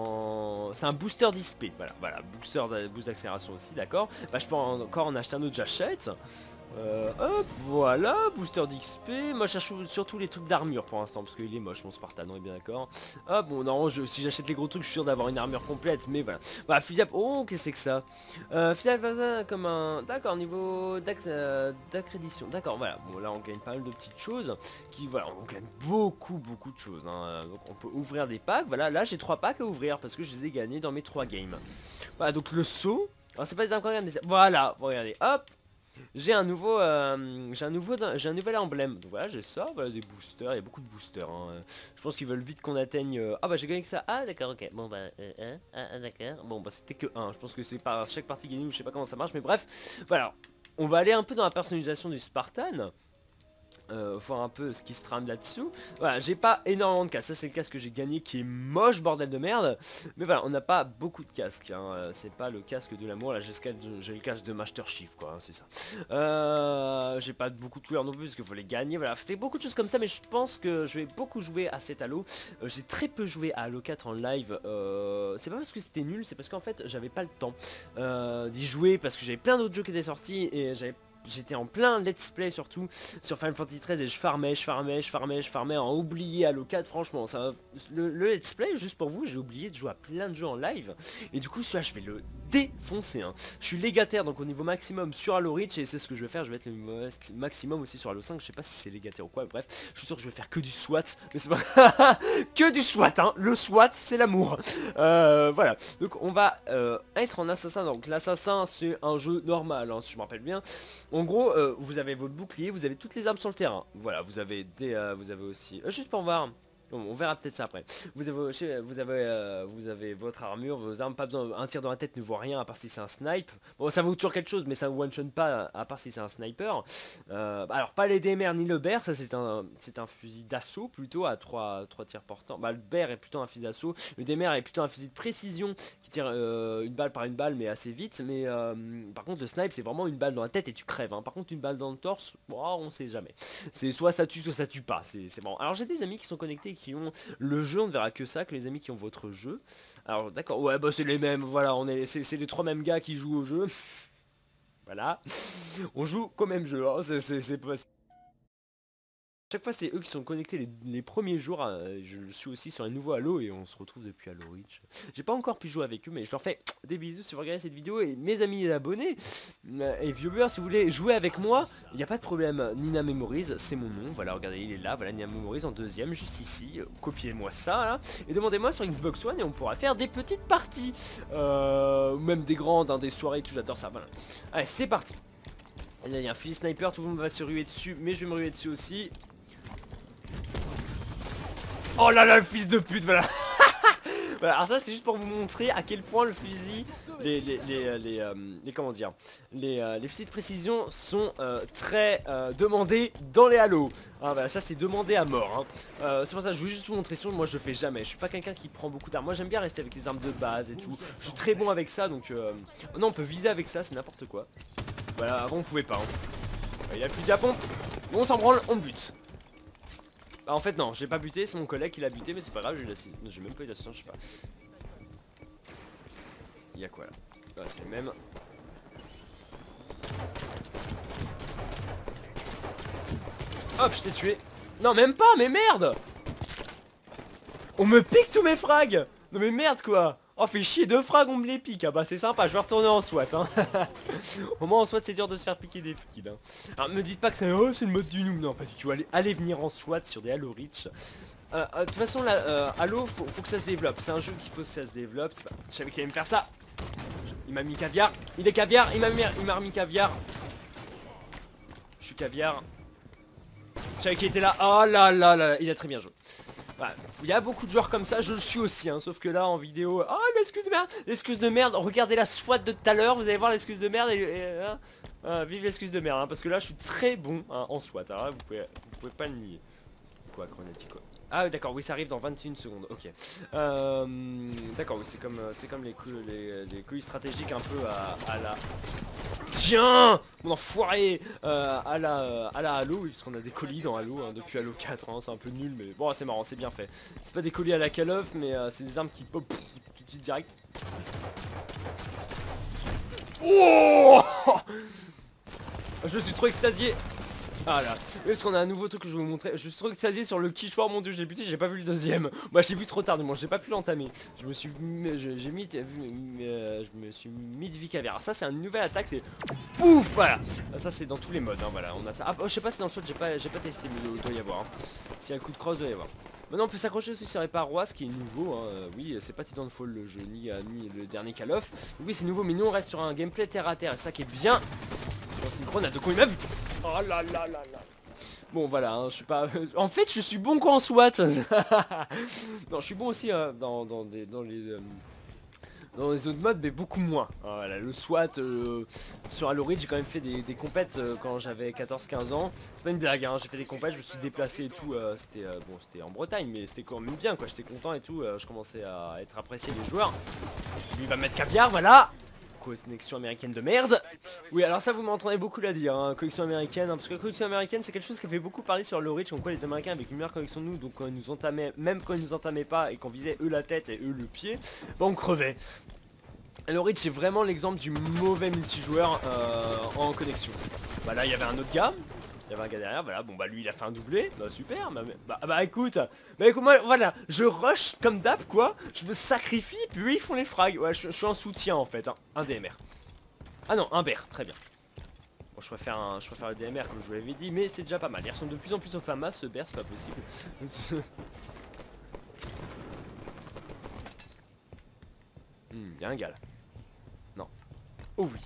en c'est un booster d'X P voilà voilà booster boost d'accélération aussi d'accord bah je peux en, encore en acheter un autre j'achète. Euh, hop, voilà, booster d'X P. Moi je cherche surtout les trucs d'armure pour l'instant parce qu'il est moche mon Spartan, on est bien d'accord. Ah bon, non, je, si j'achète les gros trucs, je suis sûr d'avoir une armure complète, mais voilà. Bah, fusil à... Oh, qu'est-ce que c'est que ça euh, fusil à... comme un... D'accord, niveau d'accrédition. Euh, D'accord, voilà. Bon, là on gagne pas mal de petites choses qui, voilà, on gagne beaucoup, beaucoup de choses. Hein. Donc on peut ouvrir des packs. Voilà, là j'ai trois packs à ouvrir parce que je les ai gagnés dans mes trois games. Voilà, donc le saut. Alors c'est pas des incroyables, mais voilà, regardez, hop. J'ai un nouveau, euh, j'ai un nouveau, j'ai un nouvel emblème. Donc voilà, j'ai ça, voilà des boosters, il y a beaucoup de boosters. Hein. Je pense qu'ils veulent vite qu'on atteigne. Euh... Ah bah j'ai gagné que ça. Ah d'accord, ok. Bon bah, euh, euh, ah, d'accord. Bon bah c'était que un. Je pense que c'est par chaque partie gagnée ou je sais pas comment ça marche, mais bref, voilà. On va aller un peu dans la personnalisation du Spartan. Euh, voir un peu ce qui se trame là-dessous. Voilà, j'ai pas énormément de casques. Ça c'est le casque que j'ai gagné qui est moche, bordel de merde. Mais voilà, on n'a pas beaucoup de casques. Hein. C'est pas le casque de l'amour. Là, j'ai le casque de Master Chief, quoi. Hein, c'est ça. Euh, j'ai pas beaucoup de couleurs non plus parce qu'il faut les gagner. Voilà, c'est beaucoup de choses comme ça. Mais je pense que je vais beaucoup jouer à cet Halo. Euh, j'ai très peu joué à Halo quatre en live. Euh, c'est pas parce que c'était nul, c'est parce qu'en fait, j'avais pas le temps euh, d'y jouer parce que j'avais plein d'autres jeux qui étaient sortis et j'avais j'étais en plein let's play surtout sur Final Fantasy treize et je farmais, je farmais, je farmais, je farmais en oublié Halo quatre franchement ça, le, le let's play juste pour vous j'ai oublié de jouer à plein de jeux en live et du coup ça je vais le défoncer hein. Je suis légataire donc au niveau maximum sur Halo Reach et c'est ce que je vais faire, je vais être le maximum aussi sur Halo cinq, je sais pas si c'est légataire ou quoi, bref je suis sûr que je vais faire que du SWAT mais c'est pas que du SWAT hein, le SWAT c'est l'amour euh, voilà donc on va euh, être en assassin, donc l'assassin c'est un jeu normal hein, si je me rappelle bien. En gros, euh, vous avez votre bouclier, vous avez toutes les armes sur le terrain. Voilà, vous avez des, euh, vous avez aussi, euh, juste pour voir. Bon, on verra peut-être ça après. Vous avez, chez- vous avez, euh, vous avez votre armure, vos armes, pas besoin. Un tir dans la tête ne vaut rien à part si c'est un snipe. Bon, ça vaut toujours quelque chose, mais ça one shot pas à part si c'est un sniper. Euh, bah, alors pas les D M R ni le B E R, ça c'est un, c'est un fusil d'assaut plutôt à trois tirs portants. Bah le B E R est plutôt un fusil d'assaut. Le D M R est plutôt un fusil de précision qui tire euh, une balle par une balle, mais assez vite. Mais euh, par contre le snipe c'est vraiment une balle dans la tête et tu crèves. Hein. Par contre une balle dans le torse, oh, on sait jamais. C'est soit ça tue, soit ça tue pas. C'est bon. Alors j'ai des amis qui sont connectés, qui ont le jeu, on ne verra que ça, que les amis qui ont votre jeu. Alors d'accord, ouais bah c'est les mêmes, voilà, on est, c'est les trois mêmes gars qui jouent au jeu. Voilà, on joue qu'au même jeu, hein. C'est pas... Chaque fois c'est eux qui sont connectés les, les premiers jours, euh, je suis aussi sur un nouveau Halo et on se retrouve depuis Halo Reach. J'ai pas encore pu jouer avec eux mais je leur fais des bisous si vous regardez cette vidéo et mes amis et abonnés euh, et viewers si vous voulez jouer avec moi, il n'y a pas de problème, Nina Memories c'est mon nom, voilà regardez il est là, voilà Nina Memories en deuxième juste ici, copiez-moi ça là, et demandez-moi sur Xbox One et on pourra faire des petites parties, euh, même des grandes, hein, des soirées tout, j'adore ça, voilà. Allez c'est parti. Là il y a un fusil sniper, tout le monde va se ruer dessus mais je vais me ruer dessus aussi. Oh là là le fils de pute voilà. Voilà, alors ça c'est juste pour vous montrer à quel point le fusil, les, les, les, les, euh, les comment dire, les, euh, les fusils de précision sont euh, très euh, demandés dans les Halo. Ah, voilà, ça c'est demandé à mort. Hein. Euh, c'est pour ça que je voulais juste vous montrer ça, moi je le fais jamais. Je suis pas quelqu'un qui prend beaucoup d'armes. Moi j'aime bien rester avec les armes de base et tout. Je suis très bon avec ça donc euh... non on peut viser avec ça, c'est n'importe quoi. Voilà, avant on pouvait pas. Hein. Il y a le fusil à pompe, bon, on s'en branle, on bute. Bah en fait non, j'ai pas buté, c'est mon collègue qui l'a buté mais c'est pas grave, j'ai même pas eu d'assistance, je sais pas. Il y a quoi là? Bah c'est le même. Hop, je t'ai tué. Non même pas, mais merde. On me pique tous mes frags. Non mais merde quoi. Oh fait chier, deux frags on me les pique. Ah bah c'est sympa, je vais retourner en SWAT hein. Au moins en SWAT c'est dur de se faire piquer des kills hein. Alors me dites pas que c'est oh, c'est le mode du noob. Non pas du tout, allez, allez venir en SWAT sur des Halo Reach. Euh, euh, de toute façon là, euh, Halo faut, faut que ça se développe. C'est un jeu qu'il faut que ça se développe. Pas... Je savais qu'il allait me faire ça. Il m'a mis caviar. Il est caviar, il m'a mis, il m'a remis caviar. Je suis caviar. Je savais qu'il était là. Oh là là là, il a très bien joué. Bah, il y a beaucoup de joueurs comme ça, je le suis aussi, hein, sauf que là en vidéo, oh l'excuse de merde, l'excuse de merde, regardez la SWAT de tout à l'heure, vous allez voir l'excuse de merde et, et hein, euh, vive l'excuse de merde, hein, parce que là je suis très bon hein, en SWAT, hein, vous, pouvez, vous pouvez pas le nier. Quoi, Chronatica? Ah d'accord, oui ça arrive dans vingt et une secondes, ok. Euh, d'accord, oui c'est comme, c'est comme les, coups, les, les couilles stratégiques un peu à, à la... Tiens, mon enfoiré, euh, à la à la Halo, oui, parce qu'on a des colis dans Halo hein, depuis Halo quatre, hein, c'est un peu nul mais bon c'est marrant, c'est bien fait. C'est pas des colis à la Call of mais euh, c'est des armes qui pop pff, tout de suite direct. Oh je suis trop extasié. Ah là, oui, parce qu'on a un nouveau truc que je vais vous montrer. Je suis trop extasié sur le Kichwar, mon dieu, j'ai buté, j'ai pas vu le deuxième. Bah j'ai vu trop tard, moi j'ai pas pu l'entamer. Je me suis j'ai mis euh, je me suis mis de vie caviar. Alors ça c'est une nouvelle attaque, c'est pouf, voilà. Ça c'est dans tous les modes, hein, voilà. On a ça. Ah, oh, je sais pas si dans le SWAT j'ai pas j'ai pas testé, mais il doit y avoir. Hein. S'il y a un coup de crosse, il doit y avoir. Maintenant on peut s'accrocher aussi sur les parois, ce qui est nouveau. Hein. Oui, c'est pas Titanfall le jeu ni, euh, ni le dernier Call of. Oui c'est nouveau, mais nous on reste sur un gameplay terre à terre. Et ça qui est bien. On synchrone à deux coups, il m'a vu. Oh là là là là. Bon voilà, hein, je suis pas... En fait je suis bon qu'en SWAT. Non je suis bon aussi euh, dans, dans, des, dans les... Euh, dans les autres modes mais beaucoup moins. Ah, voilà, le SWAT euh, sur Halo Reach j'ai quand même fait des, des compètes euh, quand j'avais quatorze quinze ans. C'est pas une blague hein, j'ai fait des compètes, je me suis déplacé et tout, euh, c'était euh, bon c'était en Bretagne mais c'était quand même bien quoi, j'étais content et tout, euh, je commençais à être apprécié des joueurs. Lui il va mettre caviar, voilà. Connexion américaine de merde. Oui alors ça vous m'entendez beaucoup la dire hein, connexion américaine hein, parce que la connexion américaine c'est quelque chose qui fait beaucoup parler sur le Reach, comme quoi les américains avec une meilleure connexion que nous, donc quand ils nous entamaient, même quand ils nous entamaient pas et qu'on visait eux la tête et eux le pied, bah on crevait. Le Reach c'est vraiment l'exemple du mauvais multijoueur euh, en connexion. Bah là il y avait un autre gars. Il y avait un gars derrière, voilà, bon bah lui il a fait un doublé, bah super, bah, bah, bah écoute, bah écoute moi voilà, je rush comme d'hab quoi, je me sacrifie, puis eux ils font les frags, ouais je, je suis en soutien en fait, hein. Un D M R. Ah non, un B E R, très bien. Bon je préfère, un, je préfère le D M R comme je vous l'avais dit, mais c'est déjà pas mal, ils ressemblent de plus en plus au FAMAS, ce B E R c'est pas possible. Hmm, y'a un gars là. Non. Oh oui.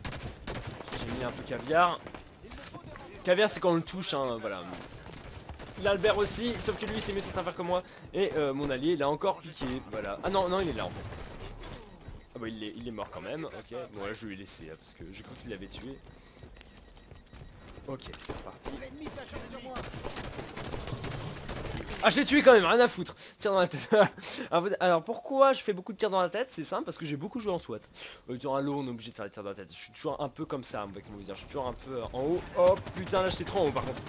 J'ai mis un peu caviar. Caviar c'est quand on le touche hein, voilà. Il a Albert aussi, sauf que lui c'est mieux sur faire que moi. Et euh, mon allié il a encore piqué, voilà. Ah non, non il est là en fait. Ah bah il est, il est mort quand même, ok. Bon là je vais lui laisser hein, parce que j'ai cru qu'il l'avait tué. Ok, c'est reparti. Ah je l'ai tué quand même, rien à foutre. Tir dans la tête. Alors pourquoi je fais beaucoup de tirs dans la tête? C'est simple, parce que j'ai beaucoup joué en SWAT. euh, Durant Halo on est obligé de faire des tirs dans la tête. Je suis toujours un peu comme ça avec mon viseur. Je suis toujours un peu en haut. Oh putain là j'étais trop en haut par contre.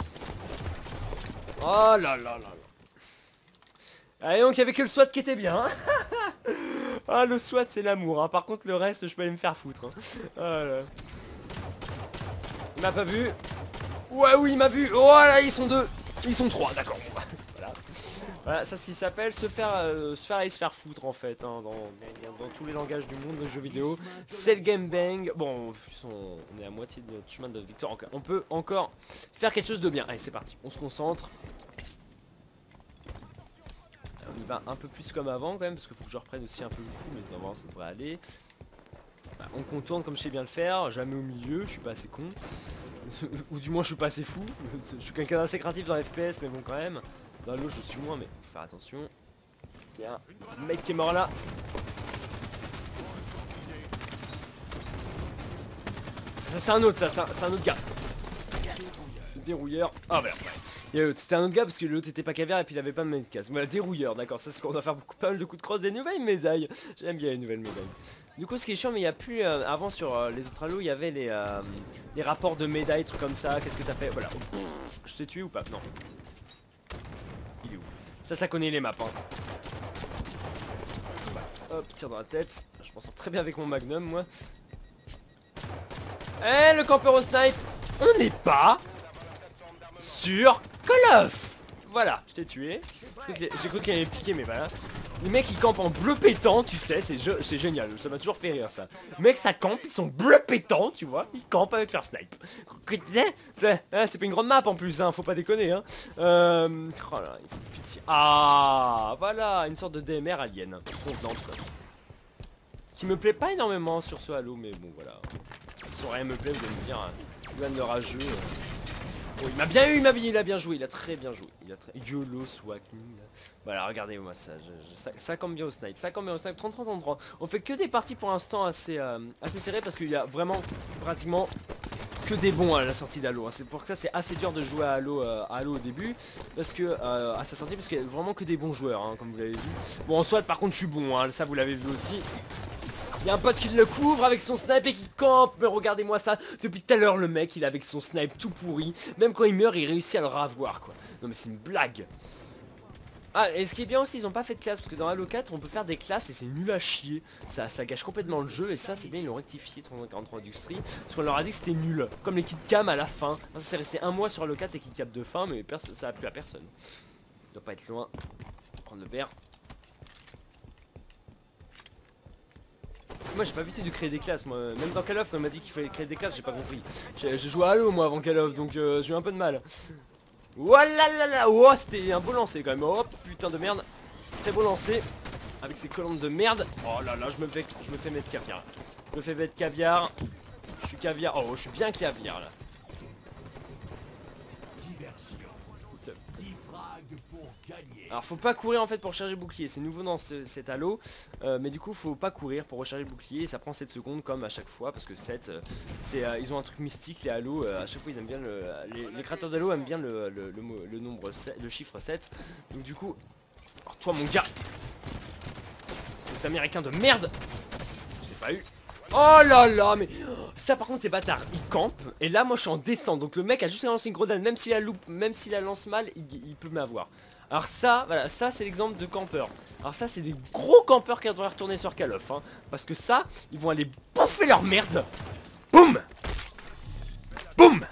Oh là là là là. Allez donc il y avait que le SWAT qui était bien hein. Ah le SWAT c'est l'amour hein. Par contre le reste je peux aller me faire foutre hein. Oh là. Il m'a pas vu. Ouais oui il m'a vu. Oh là ils sont deux. Ils sont trois d'accord. Voilà. Voilà ça s'il s'appelle se faire euh, se faire aller se faire foutre en fait hein, dans, dans, dans tous les langages du monde de jeux vidéo. C'est le game bang. Bon on, on est à moitié de notre chemin de notre victoire. On peut encore faire quelque chose de bien. Allez c'est parti. On se concentre. On y va un peu plus comme avant quand même parce qu'il faut que je reprenne aussi un peu le coup mais normalement ça devrait aller. Bah, on contourne comme je sais bien le faire, jamais au milieu, je suis pas assez con. Ou du moins je suis pas assez fou. Je suis quelqu'un d'assez créatif dans F P S mais bon quand même. Dans l'eau je suis moins mais faut faire attention. Il y a un mec qui est mort là. Ça c'est un autre ça, c'est un autre gars. Le dérouilleur. Ah bah c'était un autre gars parce que l'autre était pas caviar et puis il avait pas de medcast. Voilà, dérouilleur, d'accord, ça c'est qu'on doit faire beaucoup, pas mal de coups de crosse, des nouvelles médailles. J'aime bien les nouvelles médailles. Du coup ce qui est chiant mais il n'y a plus, euh, avant sur euh, les autres Halo il y avait les, euh, les rapports de médailles, trucs comme ça, qu'est-ce que t'as fait, voilà. Je t'ai tué ou pas? Non. Il est où? Ça ça connaît les maps hein. Hop, tire dans la tête, je m'en sors très bien avec mon magnum moi. Eh le campeur au snipe. On n'est pas sur Call of. Voilà, je t'ai tué. J'ai cru qu'il allait piquer mais voilà. Les mecs ils campent en bleu pétant, tu sais, c'est génial, ça m'a toujours fait rire ça. Les mecs ça campe, ils sont bleu pétant, tu vois, ils campent avec leur snipe. C'est pas une grande map en plus, hein, faut pas déconner hein. Euh... Oh là, il faut pitié. Ah, voilà, une sorte de D M R alien, contenante. Qui me plaît pas énormément sur ce Halo, mais bon voilà. Si rien me plaît, vous allez me dire, Yuan le rageux. Oh, il m'a bien eu, il, m'a bien, il a bien joué, il a très bien joué. Il a très... YOLO Swacking. Voilà, regardez-moi ça, je, je, ça, ça campe bien au snipe, ça campe bien au snipe, trente-trois trente-trois. On fait que des parties pour l'instant assez, euh, assez serrées parce qu'il y a vraiment pratiquement que des bons à la sortie d'Halo. Hein. C'est pour ça c'est assez dur de jouer à Halo, euh, à Halo au début, parce que euh, à sa sortie, parce qu'il y a vraiment que des bons joueurs, hein, comme vous l'avez vu. Bon en SWAT par contre je suis bon, hein, ça vous l'avez vu aussi. Il y a un pote qui le couvre avec son snipe et qui campe. Mais regardez-moi ça. Depuis tout à l'heure, le mec, il est avec son snipe tout pourri. Même quand il meurt, il réussit à le ravoir, quoi. Non, mais c'est une blague. Ah, et ce qui est bien aussi, ils ont pas fait de classe. Parce que dans Halo quatre, on peut faire des classes et c'est nul à chier. Ça, ça gâche complètement le jeu. Et ça, c'est bien, ils l'ont rectifié, trente quarante-trois Industries. Parce qu'on leur a dit que c'était nul. Comme les kits cam à la fin. Ça, c'est resté un mois sur Halo quatre et kits cam de fin. Mais ça a plu à personne. Il doit pas être loin. Prendre le verre. Moi j'ai pas l'habitude de créer des classes, moi même dans Call of quand on m'a dit qu'il fallait créer des classes j'ai pas compris. J'ai joué à Halo moi avant Call of donc euh, j'ai eu un peu de mal. Voilà là là, oh c'était un beau lancer quand même, oh putain de merde. Très beau lancer avec ces colonnes de merde. Oh là là je me fais, je me fais mettre caviar. Je me fais mettre caviar. Je suis caviar, oh je suis bien caviar là. Alors faut pas courir en fait pour recharger le bouclier, c'est nouveau dans ce, cet Halo, euh, mais du coup faut pas courir pour recharger le bouclier et ça prend sept secondes comme à chaque fois parce que sept, euh, c'est, euh, ils ont un truc mystique les Halo, euh, à chaque fois ils aiment bien, le, les, les créateurs d'Halo aiment bien le, le, le, le nombre sept, le chiffre sept, donc du coup, alors toi mon gars, cet américain de merde, je l'ai pas eu. Oh là là mais ça par contre c'est bâtard, il campe et là moi je suis en descente donc le mec a juste lancé une grenade même s'il la loupe, même s'il la lance mal il, il peut m'avoir. Alors ça, voilà, ça c'est l'exemple de campeur. Alors ça c'est des gros campeurs qui devraient retourner sur Call of hein, parce que ça, ils vont aller bouffer leur merde. Boum. Boum.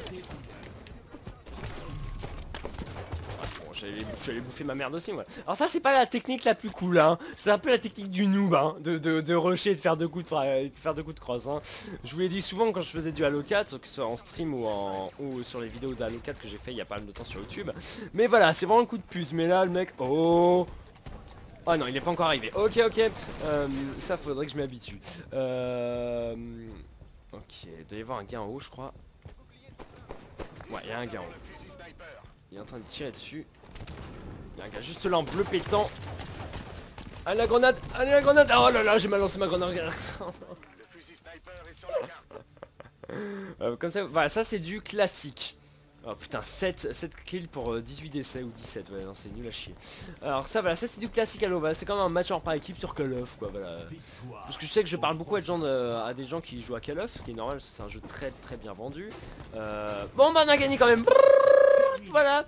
Je suis allé bouffer ma merde aussi moi. Alors ça c'est pas la technique la plus cool hein. C'est un peu la technique du noob hein. De, de, de rusher et de faire deux coups de, de faire deux coups de crosse hein. Je vous l'ai dit souvent quand je faisais du Halo quatre, que ce soit en stream ou, en, ou sur les vidéos d'Halo quatre que j'ai fait il y a pas mal de temps sur YouTube. Mais voilà c'est vraiment le coup de pute. Mais là le mec, oh. Oh non il est pas encore arrivé. Ok ok euh, ça faudrait que je m'habitue. euh, Ok il doit y avoir un gars en haut je crois. Ouais il y a un gars en haut. Il est en train de tirer dessus. Il y a un gars juste là en bleu pétant. Allez la grenade, allez la grenade. Oh là là, j'ai mal lancé ma grenade. Le fusil sniper est sur la carte. euh, Comme ça, voilà, ça c'est du classique. Oh putain, sept, sept kills pour euh, dix-huit décès ou dix-sept, ouais non c'est nul à chier. Alors ça voilà, ça c'est du classique Halo, voilà, c'est comme un match en par équipe sur Call of quoi, voilà. Victoire. Parce que je sais que je parle beaucoup à, de gens de- à des gens qui jouent à Call of, ce qui est normal, c'est un jeu très très bien vendu. Euh, Bon bah on a gagné quand même. Voilà.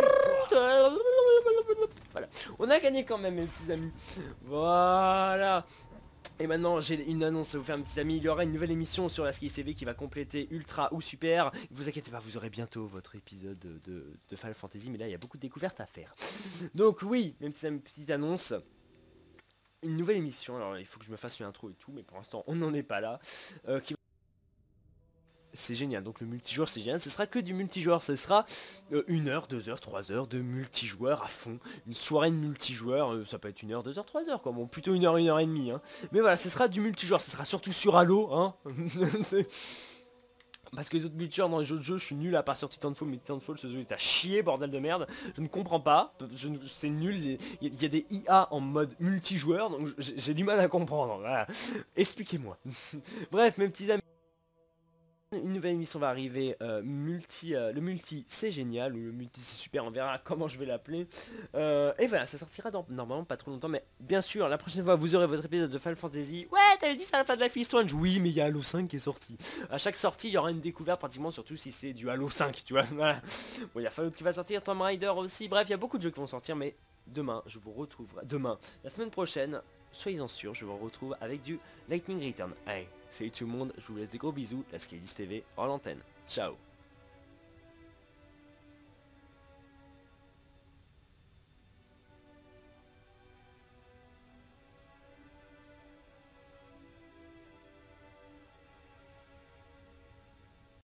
Voilà, on a gagné quand même mes petits amis. Voilà. Et maintenant j'ai une annonce à vous faire mes petits amis, il y aura une nouvelle émission sur la Ski C V qui va compléter Ultra ou Super. Vous inquiétez pas, vous aurez bientôt votre épisode de, de, de Final Fantasy, mais là il y a beaucoup de découvertes à faire. Donc oui, mes petits amis, petite annonce. Une nouvelle émission, alors il faut que je me fasse une intro et tout, mais pour l'instant on n'en est pas là. Euh, qui... C'est génial, donc le multijoueur c'est génial, ce sera que du multijoueur, ce sera euh, une heure, deux heures, trois heures de multijoueur à fond. Une soirée de multijoueur, euh, ça peut être une heure, deux heures, trois heures quoi, bon plutôt une heure, une heure et demie hein. Mais voilà, ce sera du multijoueur, ce sera surtout sur Halo hein. Parce que les autres multijoueurs dans les autres jeux, je suis nul à part sur Titanfall, mais Titanfall ce jeu est à chier, bordel de merde. Je ne comprends pas, je ne- c'est nul, il y, a- il y a des I A en mode multijoueur, donc j'ai j'ai du mal à comprendre, voilà. Expliquez-moi. Bref, mes petits amis. Une nouvelle émission va arriver, euh, multi, euh, le multi c'est génial, ou le multi c'est super, on verra comment je vais l'appeler. Euh, et voilà, ça sortira dans normalement pas trop longtemps, mais bien sûr, la prochaine fois vous aurez votre épisode de Final Fantasy. Ouais, t'avais dit ça à la fin de Life is Strange, oui, mais il y a Halo cinq qui est sorti. À chaque sortie, il y aura une découverte pratiquement, surtout si c'est du Halo cinq, tu vois. Voilà. Bon, il y a Fallout qui va sortir, Tomb Raider aussi, bref, il y a beaucoup de jeux qui vont sortir, mais demain, je vous retrouverai, demain, la semaine prochaine, soyez-en sûrs, je vous retrouve avec du Lightning Return. Allez, salut tout le monde, je vous laisse des gros bisous, la Skydis T V en l'antenne. Ciao.